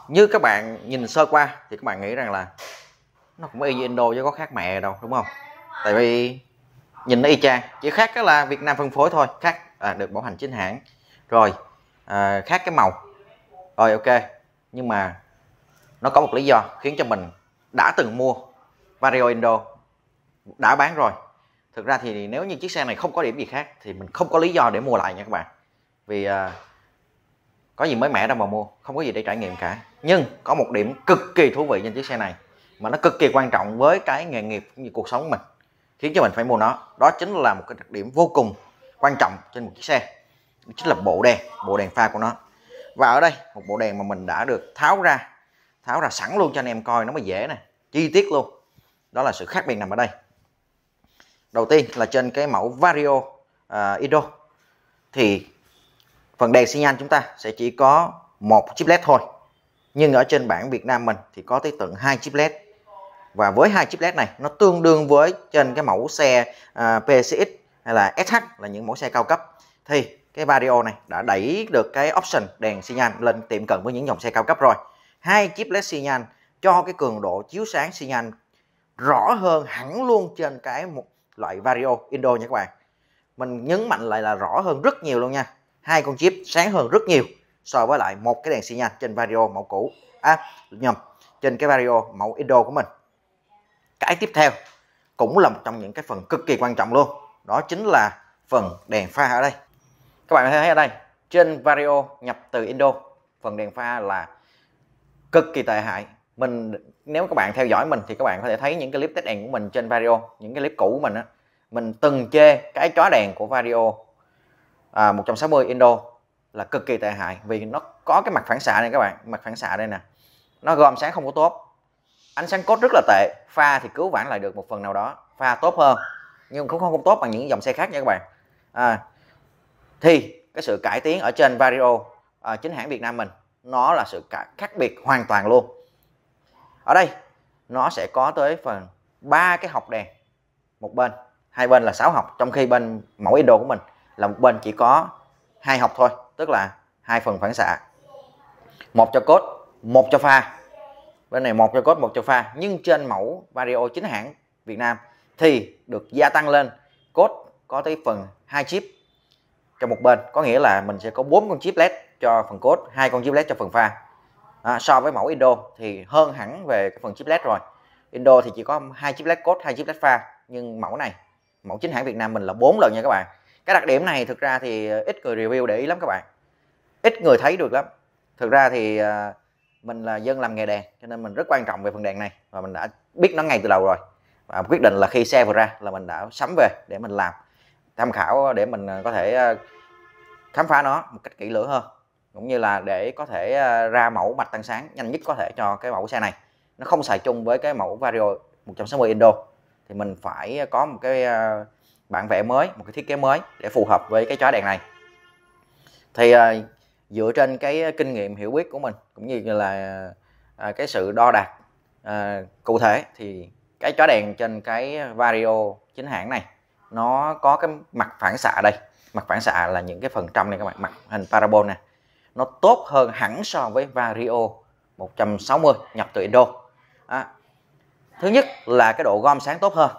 Như các bạn nhìn sơ qua thì các bạn nghĩ rằng là nó cũng y như Indo chứ có khác mẹ đâu, đúng không? Tại vì nhìn nó y chang, chỉ khác đó là Việt Nam phân phối thôi, khác được bảo hành chính hãng rồi, khác cái màu rồi, ok. Nhưng mà nó có một lý do khiến cho mình đã từng mua Vario Indo đã bán rồi. Thực ra thì nếu như chiếc xe này không có điểm gì khác thì mình không có lý do để mua lại nha các bạn, vì có gì mới mẻ đâu mà mua, không có gì để trải nghiệm cả. Nhưng có một điểm cực kỳ thú vị trên chiếc xe này mà nó cực kỳ quan trọng với cái nghề nghiệp cũng như cuộc sống của mình, khiến cho mình phải mua nó. Đó chính là một cái đặc điểm vô cùng quan trọng trên một chiếc xe, chính là bộ đèn pha của nó. Và ở đây một bộ đèn mà mình đã được tháo ra sẵn luôn cho anh em coi nó mới dễ nè, chi tiết luôn. Đó là sự khác biệt nằm ở đây. Đầu tiên là trên cái mẫu Vario Indo thì phần đèn xi nhan chúng ta sẽ chỉ có một chip LED thôi, nhưng ở trên bản Việt Nam mình thì có tới tận 2 chip LED. Và với 2 chip LED này nó tương đương với trên cái mẫu xe PCX hay là SH là những mẫu xe cao cấp, thì cái Vario này đã đẩy được cái option đèn xi nhan lên tiệm cận với những dòng xe cao cấp rồi. 2 chip LED xi nhan cho cái cường độ chiếu sáng xi nhan rõ hơn hẳn luôn trên cái một loại Vario Indo nha các bạn. Mình nhấn mạnh lại là rõ hơn rất nhiều luôn nha. 2 con chip sáng hơn rất nhiều so với lại một cái đèn xi nhan trên Vario mẫu cũ. Trên cái Vario mẫu Indo của mình. Cái tiếp theo cũng là một trong những cái phần cực kỳ quan trọng luôn, đó chính là phần đèn pha ở đây. Các bạn thấy ở đây, trên Vario nhập từ Indo, phần đèn pha là cực kỳ tệ hại. Nếu các bạn theo dõi mình thì các bạn có thể thấy những cái clip test đèn của mình trên Vario, những cái clip cũ của mình á, mình từng chê cái chói đèn của Vario 160 Indo là cực kỳ tệ hại, vì nó có cái mặt phản xạ này các bạn, mặt phản xạ đây nè, nó gom sáng không có tốt, ánh sáng cốt rất là tệ. Pha thì cứu vãn lại được một phần nào đó, pha tốt hơn nhưng cũng không tốt bằng những dòng xe khác nha các bạn. Thì cái sự cải tiến ở trên Vario chính hãng Việt Nam mình, nó là sự khác biệt hoàn toàn luôn. Ở đây nó sẽ có tới phần 3 cái hộc đèn, một bên, hai bên là 6 hộc, trong khi bên mẫu Indo của mình là một bên chỉ có 2 hộc thôi, tức là 2 phần phản xạ, một cho cốt, một cho pha. Bên này một cho cốt, một cho pha. Nhưng trên mẫu Vario chính hãng Việt Nam thì được gia tăng lên, cốt có tới phần 2 chip cho một bên, có nghĩa là mình sẽ có 4 con chip LED cho phần cốt, 2 con chip LED cho phần pha. So với mẫu Indo thì hơn hẳn về cái phần chip LED rồi. Indo thì chỉ có 2 chip LED cốt, 2 chip LED pha, nhưng mẫu này, mẫu chính hãng Việt Nam mình là 4 lần nha các bạn. Cái đặc điểm này thực ra thì ít người review để ý lắm các bạn, ít người thấy được lắm. Thực ra thì mình là dân làm nghề đèn cho nên mình rất quan trọng về phần đèn này, và mình đã biết nó ngay từ đầu rồi, và quyết định là khi xe vừa ra là mình đã sắm về để mình làm tham khảo, để mình có thể khám phá nó một cách kỹ lưỡng hơn, cũng như là để có thể ra mẫu mạch tăng sáng nhanh nhất có thể cho cái mẫu xe này. Nó không xài chung với cái mẫu Vario 160 Indo thì mình phải có một cái bản vẽ mới, một cái thiết kế mới để phù hợp với cái chói đèn này. Thì dựa trên cái kinh nghiệm hiểu biết của mình cũng như là cái sự đo đạc cụ thể, thì cái chói đèn trên cái Vario chính hãng này nó có cái mặt phản xạ đây. Mặt phản xạ là những cái phần trong này các bạn, mặt hình parabol nè, nó tốt hơn hẳn so với Vario 160 nhập từ Indo. Thứ nhất là cái độ gom sáng tốt hơn,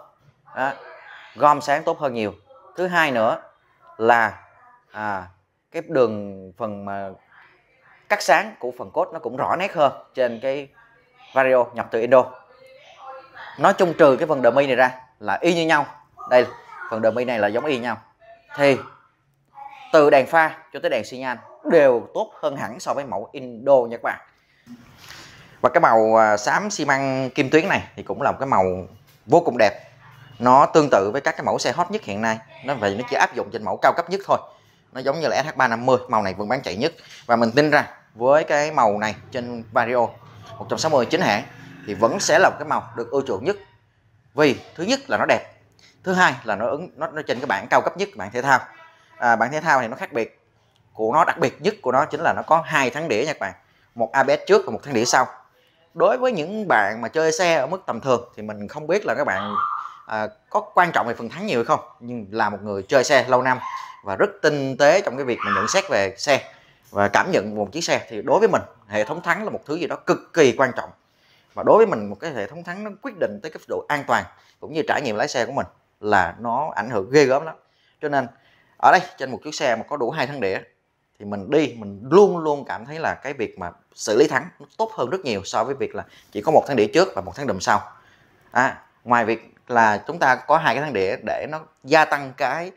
gom sáng tốt hơn nhiều. Thứ hai nữa là cái đường phần mà cắt sáng của phần cốt nó cũng rõ nét hơn trên cái Vario nhập từ Indo. Nói chung trừ cái phần dummy này ra là y như nhau. Đây, phần dummy này là giống y nhau. Thì từ đèn pha cho tới đèn xi nhan đều tốt hơn hẳn so với mẫu Indo nha các bạn. Và cái màu xám xi măng kim tuyến này thì cũng là một cái màu vô cùng đẹp. Nó tương tự với các cái mẫu xe hot nhất hiện nay. Nó chỉ áp dụng trên mẫu cao cấp nhất thôi. Nó giống như là SH350, màu này vẫn bán chạy nhất. Và mình tin rằng với cái màu này trên Vario 160 chính hãng thì vẫn sẽ là một cái màu được ưa chuộng nhất. Vì thứ nhất là nó đẹp, thứ hai là nó trên cái bản cao cấp nhất, bản thể thao. Bản thể thao thì nó khác biệt của nó, đặc biệt nhất của nó chính là nó có 2 thắng đĩa nha các bạn, một ABS trước và một thắng đĩa sau. Đối với những bạn mà chơi xe ở mức tầm thường thì mình không biết là các bạn có quan trọng về phần thắng nhiều hay không, nhưng là một người chơi xe lâu năm và rất tinh tế trong cái việc mà nhận xét về xe, và cảm nhận một chiếc xe, thì đối với mình hệ thống thắng là một thứ gì đó cực kỳ quan trọng. Và đối với mình một cái hệ thống thắng nó quyết định tới cái độ an toàn cũng như trải nghiệm lái xe của mình, là nó ảnh hưởng ghê gớm lắm. Cho nên ở đây trên một chiếc xe mà có đủ 2 thắng đĩa thì mình luôn luôn cảm thấy là cái việc mà xử lý thắng nó tốt hơn rất nhiều so với việc là chỉ có 1 thắng đĩa trước và 1 thắng đùm sau. Ngoài việc là chúng ta có 2 cái thắng đĩa để nó gia tăng cái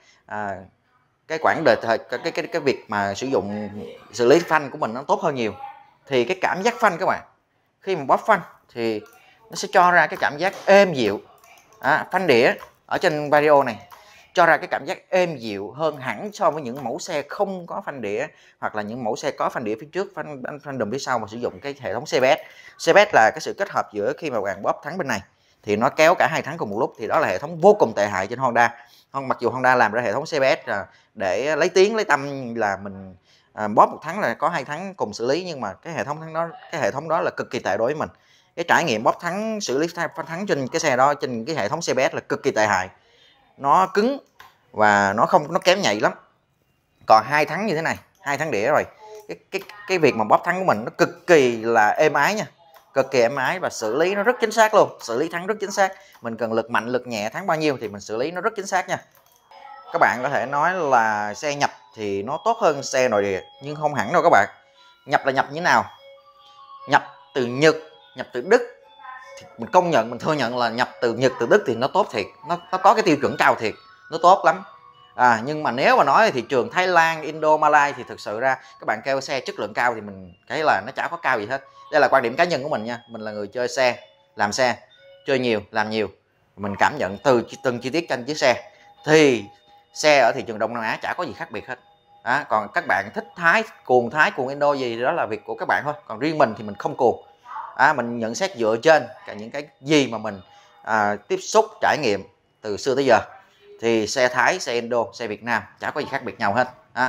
quãng đời cái việc mà sử dụng xử lý phanh của mình nó tốt hơn nhiều, thì cái cảm giác phanh các bạn, khi mà bóp phanh thì nó sẽ cho ra cái cảm giác êm dịu. Phanh đĩa ở trên Vario này cho ra cái cảm giác êm dịu hơn hẳn so với những mẫu xe không có phanh đĩa, hoặc là những mẫu xe có phanh đĩa phía trước, phanh đùm phía sau mà sử dụng cái hệ thống CBS. CBS là cái sự kết hợp giữa khi mà bạn bóp thắng bên này thì nó kéo cả 2 thắng cùng một lúc, thì đó là hệ thống vô cùng tệ hại trên Honda. Mặc dù Honda làm ra hệ thống CBS để lấy tiếng lấy tâm là mình bóp 1 thắng là có 2 thắng cùng xử lý, nhưng mà cái hệ thống đó là cực kỳ tệ đối với mình. Cái trải nghiệm bóp thắng, xử lý thắng trên cái xe đó, trên cái hệ thống CBS là cực kỳ tệ hại. Nó cứng và nó kém nhạy lắm. Còn 2 thắng như thế này, 2 thắng đĩa rồi, cái việc mà bóp thắng của mình nó cực kỳ là êm ái nha, cực kỳ êm ái, và xử lý nó rất chính xác luôn, xử lý thắng rất chính xác. Mình cần lực mạnh lực nhẹ thắng bao nhiêu thì mình xử lý nó rất chính xác nha. Các bạn có thể nói là xe nhập thì nó tốt hơn xe nội địa, nhưng không hẳn đâu các bạn. Nhập là nhập như thế nào? Nhập từ Nhật, nhập từ Đức thì mình công nhận, mình thừa nhận là nhập từ Nhật từ Đức thì nó tốt thiệt, nó có cái tiêu chuẩn cao thiệt, nó tốt lắm. Nhưng mà nếu mà nói thị trường Thái Lan, Indo, Malai thì thực sự ra các bạn kêu xe chất lượng cao thì mình thấy là nó chả có cao gì hết. Đây là quan điểm cá nhân của mình nha, mình là người chơi xe, làm xe, chơi nhiều, làm nhiều, mình cảm nhận từ từng chi tiết trên chiếc xe, thì xe ở thị trường Đông Nam Á chả có gì khác biệt hết. Còn các bạn thích Thái, cuồng Indo gì đó là việc của các bạn thôi, còn riêng mình thì mình không cuồng. Mình nhận xét dựa trên những cái gì mà mình tiếp xúc trải nghiệm từ xưa tới giờ, thì xe Thái, xe Indo, xe Việt Nam chả có gì khác biệt nhau hết.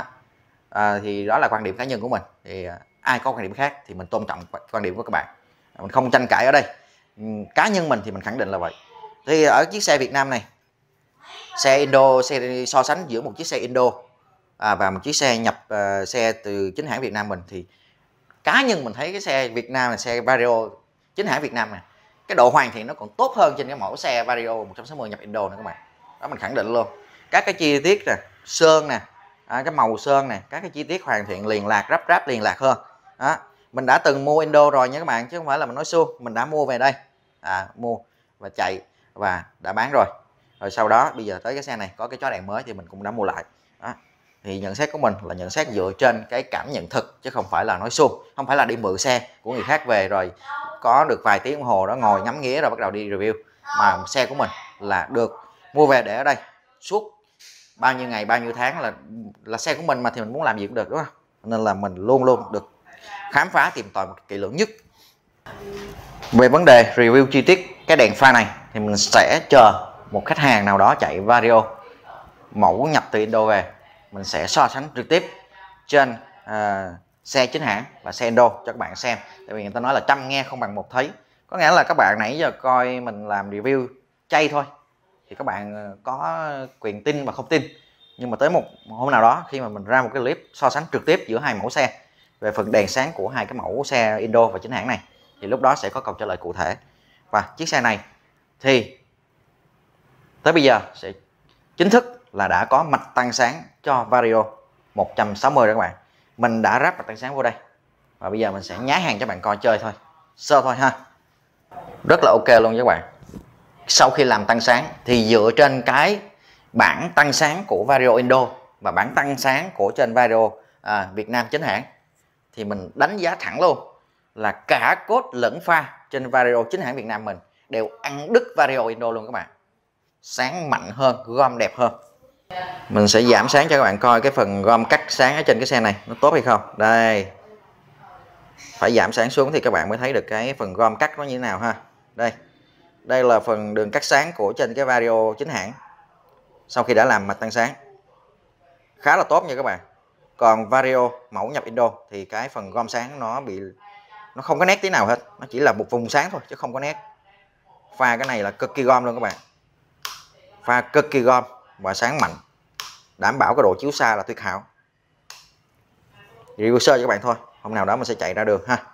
Thì đó là quan điểm cá nhân của mình, thì ai có quan điểm khác thì mình tôn trọng quan điểm của các bạn, mình không tranh cãi ở đây. Cá nhân mình thì mình khẳng định là vậy. Thì ở chiếc xe Việt Nam này, xe Indo, so sánh giữa một chiếc xe Indo và một chiếc xe nhập xe từ chính hãng Việt Nam mình, thì cá nhân mình thấy cái xe Việt Nam là xe Vario chính hãng Việt Nam này, cái độ hoàn thiện nó còn tốt hơn trên cái mẫu xe Vario 160 nhập Indo này các bạn. Đó mình khẳng định luôn. Các cái chi tiết nè, sơn nè, cái màu sơn nè, các cái chi tiết hoàn thiện liền lạc, ráp liền lạc hơn. Mình đã từng mua Indo rồi nha các bạn, chứ không phải là mình nói suông. Mình đã mua về đây, mua và chạy và đã bán rồi. Rồi sau đó bây giờ tới cái xe này có cái chó đèn mới thì mình cũng đã mua lại. Thì nhận xét của mình là nhận xét dựa trên cái cảm nhận thực, chứ không phải là nói suông, không phải là đi mượn xe của người khác về rồi có được vài tiếng đồng hồ đó ngồi ngắm nghía rồi bắt đầu đi review, mà xe của mình là được mua về để ở đây suốt bao nhiêu ngày, bao nhiêu tháng, là xe của mình mà, thì mình muốn làm gì cũng được, đúng không? Nên là mình luôn luôn được khám phá tìm tòi một kỹ lưỡng nhất. Về vấn đề review chi tiết cái đèn pha này thì mình sẽ chờ một khách hàng nào đó chạy Vario mẫu nhập từ Indo về, mình sẽ so sánh trực tiếp trên xe chính hãng và xe Indo cho các bạn xem. Tại vì người ta nói là trăm nghe không bằng một thấy, có nghĩa là các bạn nãy giờ coi mình làm review chay thôi thì các bạn có quyền tin và không tin, nhưng mà tới một hôm nào đó khi mà mình ra một cái clip so sánh trực tiếp giữa 2 mẫu xe về phần đèn sáng của 2 cái mẫu xe Indo và chính hãng này, thì lúc đó sẽ có câu trả lời cụ thể. Và chiếc xe này thì tới bây giờ sẽ chính thức là đã có mạch tăng sáng cho Vario 160 rồi các bạn. Mình đã ráp mạch tăng sáng vô đây và bây giờ mình sẽ nhái hàng cho bạn coi chơi thôi, sơ thôi ha. Rất là ok luôn các bạn. Sau khi làm tăng sáng thì dựa trên cái bảng tăng sáng của Vario Indo và bảng tăng sáng của trên Vario Việt Nam chính hãng, thì mình đánh giá thẳng luôn là cả cốt lẫn pha trên Vario chính hãng Việt Nam mình đều ăn đứt Vario Indo luôn các bạn. Sáng mạnh hơn, gom đẹp hơn. Mình sẽ giảm sáng cho các bạn coi cái phần gom cắt sáng ở trên cái xe này nó tốt hay không. Đây, phải giảm sáng xuống thì các bạn mới thấy được cái phần gom cắt nó như thế nào ha. Đây là phần đường cắt sáng của trên cái Vario chính hãng sau khi đã làm mạch tăng sáng, khá là tốt nha các bạn. Còn Vario mẫu nhập Indo thì cái phần gom sáng nó không có nét tí nào hết, nó chỉ là một vùng sáng thôi chứ không có nét. Pha cái này là cực kỳ gom luôn các bạn, pha cực kỳ gom và sáng mạnh, đảm bảo cái độ chiếu xa là tuyệt hảo. review sơ cho các bạn thôi, hôm nào đó mình sẽ chạy ra đường ha.